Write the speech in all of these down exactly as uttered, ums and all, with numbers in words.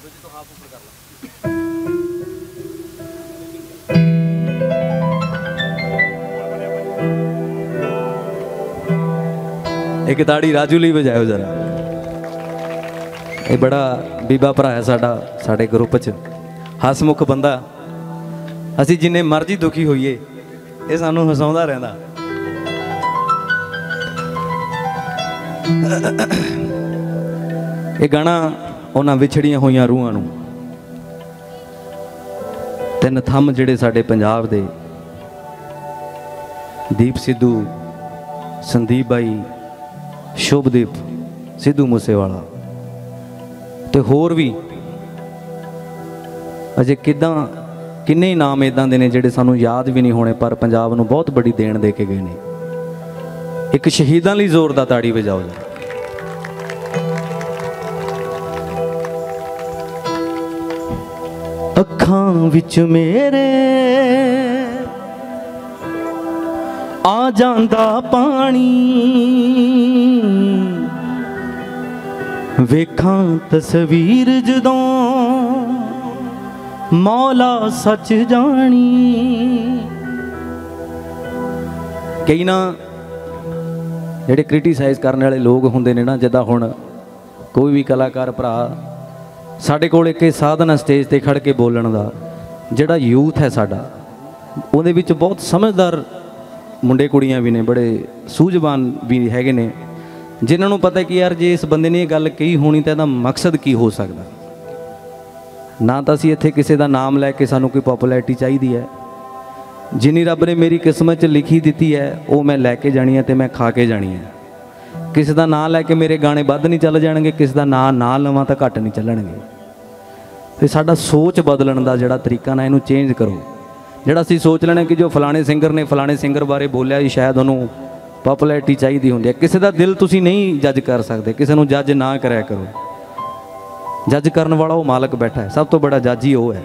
एक ताड़ी राजू ली बजाओ जरा। ये बड़ा बीबा भरा है साडा साडे ग्रुप च, हसमुख बंदा। असी जिन्ने मर्जी दुखी होइए ये सानू हसाउंदा रहिंदा। ये गाना उन्हां विछड़ियां होइयां रूहां नूं, तिन थंम जिहड़े साडे पंजाब दे दीप सिद्धू, संदीप भाई, शुभदीप सिद्धू मूसेवाला ते होर भी अजे किदां किन्ने नाम इदां दे ने जिहड़े सानू याद भी नहीं होने, पर पंजाब नूं बहुत बड़ी देन दे के गए ने। एक शहीदां लई जोरदार ताड़ी वजाओ जी। अखां विच मेरे आ जांदा पानी, वेखां तस्वीर जदों मौला सच जानी। कई ना जेडे क्रिटिसाइज करने वाले लोग होंदे ने ना, जिद्दां हुण कोई भी कलाकार भरा साडे कोल एक साधन है स्टेज ते खड़ के बोलण दा, जिहड़ा यूथ है साडा उहदे विच बहुत समझदार मुंडे कुड़ियां भी ने, बड़े सूझवान भी हैगे ने, जिन्हां नूं पता है कि यार जे इस बंदे ने ये गल कही होनी तो इहदा मकसद की हो सकदा। ना तो असीं इत्थे किसी का नाम लैके सानूं कोई पॉपुलैरिटी चाहिदी है, जिन्नी रब ने मेरी किस्मत च लिखी दिती है वो मैं लैके जानी है तो मैं खा के जानी है। किसी का नाम लैके मेरे गाने वध नहीं चल जाणगे, किसी का नाम ना लवां तो घट नहीं चलणगे। तो साडा सोच बदलण दा जिहड़ा तरीका ना इहनूं चेंज करो। जिहड़ा असीं सोच लेना कि जो फलाने सिंगर ने फलाने सिंगर बारे बोलिया जी शायद उन्होंने पॉपुलैरिटी चाहिदी हुंदी है। किसी का दिल तुसीं नहीं जज कर सकते, किसी नूं जज ना करिया करो। जज करने वाला वो मालक बैठा है, सब तो बड़ा जज ही वो है।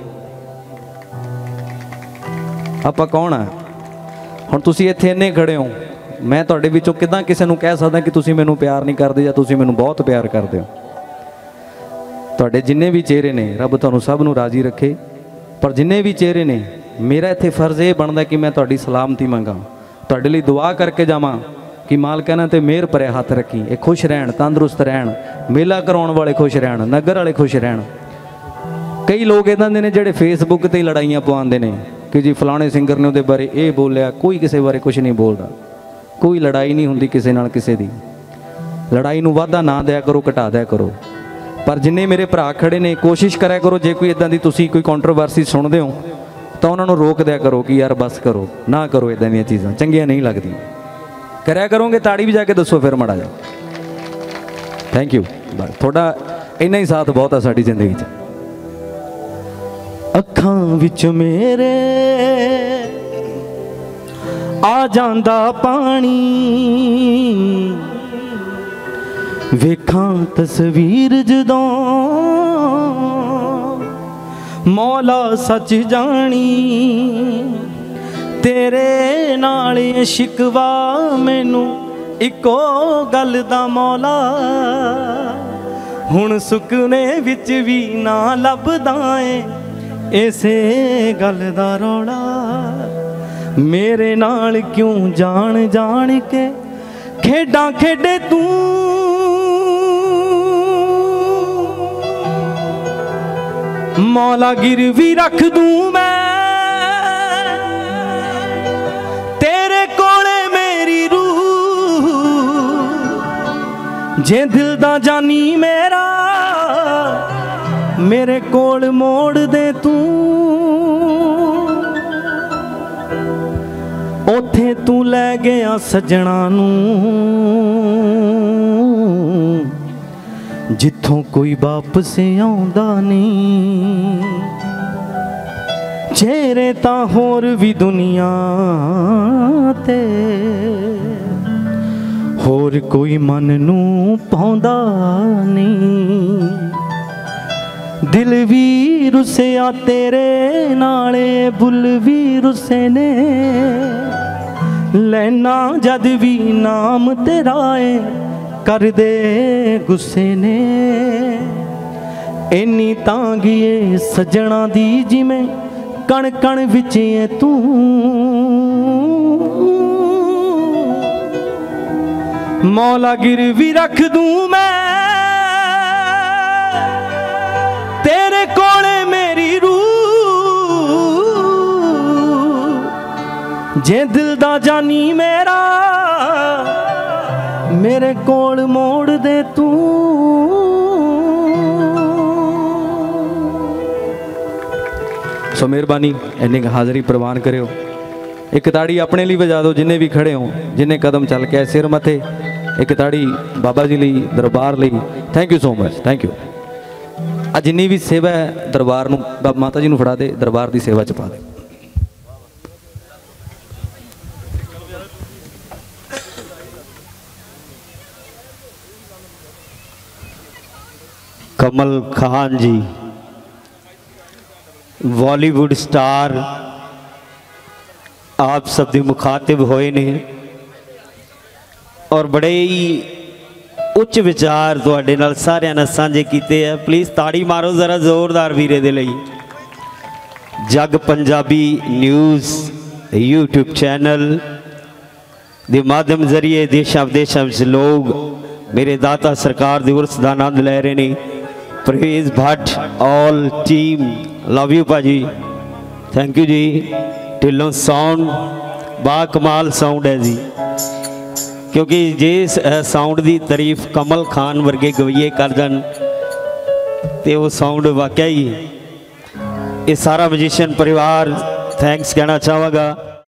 आपां कौन है? हुण तुसीं इत्थे इन्ने खड़े हो, मैं तुहाडे विचों किदां किसी नूं कह सकदा कि तुसीं मैनूं प्यार नहीं करदे जां तुसीं मैनूं बहुत प्यार करदे हो। तुहाडे जिन्ने भी चेहरे ने रब तुहानूं सब नूं राजी रखे, पर जिन्ने भी चेहरे ने मेरा इत्थे फर्ज ये बनदा कि मैं तुहाडी सलामती मंगा, तुहाडे लई दुआ करके जावां कि मालक इन्हां ते मेहर भरे हथ रखी, ये खुश रहन, तंदुरुस्त रहन, मेला कराउण वाले खुश रहन, नगर वाले खुश रहन। कई लोग इदां दे ने जिहड़े फेसबुक ते लड़ाइयां पवांदे ने कि जी फलाने सिंगर ने उहदे बारे ये बोलिया, कोई किसी बारे कुछ नहीं बोलदा। कोई लड़ाई नहीं हुंदी किसी नाल किसी दी। लड़ाई नूं वाधा ना दिया करो, घटा दिया करो। पर जिन्ने मेरे भरा खड़े ने कोशिश करिया करो, जे कोई इदां दी तुसीं कोई कंट्रोवर्सी सुणदे हो तो उन्होंने रोक दिया करो कि यार बस करो, ना करो, इदां दी चीज़ां चंगियां नहीं लगदी। करिया करोगे ताड़ी भी जाके दसो फिर माड़ा जा। थैंक यू, बस थोड़ा इन्ना ही साथ बहुत है साडी जिंदगी च। अखां विच मेरे आ जांदा पानी, वेखां तस्वीर जदों मौला सच जानी। तेरे नाल शिकवा मैनू इको गल दा मौला, हुण सुकने विच भी ना लभदा ऐ इसे गल दा रौला। मेरे नाल क्यों जान जान के खेडां खेडे तू, मौला गिरवी रख दूं मैं तेरे कोले मेरी रूह, जे दिल दा जानी मेरा मेरे कोल मोड़ दे तू। ओथे तू लै गया सजना नूं जिथों कोई वापस आउंदा नहीं। चेहरे तां होर भी दुनिया ते, होर कोई मन नूं पाउंदा नहीं। दिल भी रुसिया तेरे नाले, बुल भी रुसे ने, लैना जद भी नाम तेरा है कर दे गुस्से ने। इन्नी तांगिए सजना दी जिमें कण कण विच ऐ तू, मौला गिरवी रख दूं मैं तेरे कोले मेरी रूह, जे दिल दा जानी मेरा मेरे कोल मोड़ दे तू। सो मेहरबानी इन्नी हाज़री प्रवान करो। एक ताड़ी अपने लिए बजा दो जिन्हें भी खड़े हो, जिन्हें कदम चल के सिर मथे। एक ताड़ी बाबा जी ली, दरबार ली। Thank you so much, thank you. आ जिन्नी भी सेवा है दरबार नूं माता जी नूं फड़ा दे, दरबार की सेवा च पा दे। कमल खान जी बॉलीवुड स्टार आप सब दे मुखातिब होए ने और बड़े ही उच्च विचार तुहाडे नाल सारिआं नाल सांझे कीते हैं। प्लीज़ ताड़ी मारो जरा जोरदार वीरे दे लई। Jag Punjabi News YouTube channel दे माध्यम जरिए देशा विदेशों में लोग मेरे दाता सरकार दे उर्स दा आनंद ले रहे ने। Parvez Bhatt all team love you भाजी, थैंक यू जी। ढिल्लों साउंड बा कमाल साउंड है जी, क्योंकि जिस साउंड की तारीफ कमल खान वर्गे गवैये कर दन तो वो साउंड वाकई ये सारा म्यूजिशियन परिवार थैंक्स कहना चाहांगा।